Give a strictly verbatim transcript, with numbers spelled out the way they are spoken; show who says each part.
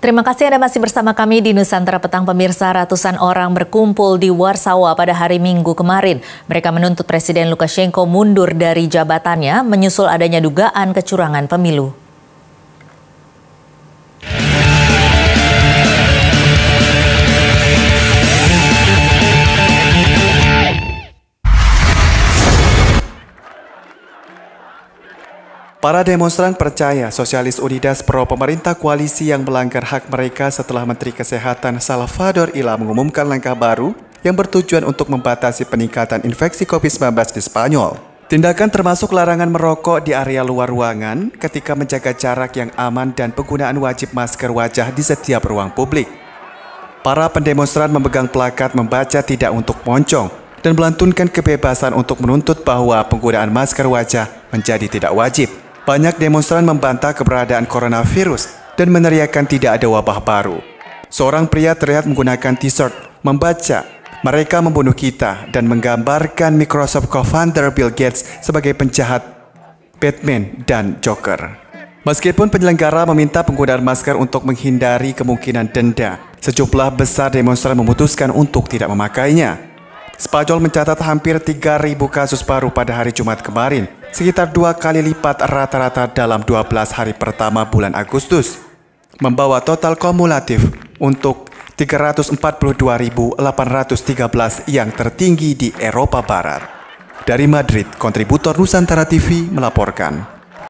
Speaker 1: Terima kasih Anda masih bersama kami di Nusantara Petang. Pemirsa, ratusan orang berkumpul di Warsawa pada hari Minggu kemarin. Mereka menuntut Presiden Lukashenko mundur dari jabatannya menyusul adanya dugaan kecurangan pemilu.
Speaker 2: Para demonstran percaya sosialis Unidas pro pemerintah koalisi yang melanggar hak mereka setelah Menteri Kesehatan Salvador Illa mengumumkan langkah baru yang bertujuan untuk membatasi peningkatan infeksi covid sembilan belas di Spanyol. Tindakan termasuk larangan merokok di area luar ruangan ketika menjaga jarak yang aman dan penggunaan wajib masker wajah di setiap ruang publik. Para pendemonstran memegang plakat membaca tidak untuk moncong dan melantunkan kebebasan untuk menuntut bahwa penggunaan masker wajah menjadi tidak wajib. Banyak demonstran membantah keberadaan coronavirus dan meneriakkan tidak ada wabah baru. Seorang pria terlihat menggunakan t-shirt membaca, "Mereka membunuh kita," dan menggambarkan Microsoft co-founder Bill Gates sebagai penjahat, Batman, dan Joker. Meskipun penyelenggara meminta penggunaan masker untuk menghindari kemungkinan denda, sejumlah besar demonstran memutuskan untuk tidak memakainya. Spanyol mencatat hampir tiga ribu kasus baru pada hari Jumat kemarin, sekitar dua kali lipat rata-rata dalam dua belas hari pertama bulan Agustus, membawa total kumulatif untuk tiga ratus empat puluh dua ribu delapan ratus tiga belas yang tertinggi di Eropa Barat. Dari Madrid, kontributor Nusantara T V melaporkan.